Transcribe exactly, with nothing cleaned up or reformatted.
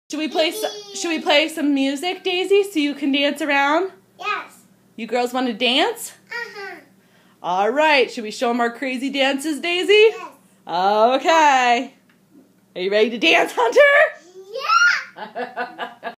Should we play some, should we play some music, Daisy, so you can dance around? Yes. You girls want to dance? Uh-huh. All right. Should we show them our crazy dances, Daisy? Yes. Okay. Are you ready to dance, Hunter? Yeah.